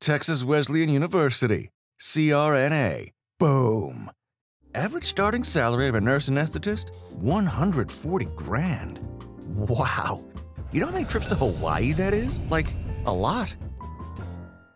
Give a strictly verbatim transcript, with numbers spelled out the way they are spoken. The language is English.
Texas Wesleyan University, C R N A. Boom. Average starting salary of a nurse anesthetist? one hundred forty grand. Wow. You know how many trips to Hawaii that is? Like, a lot.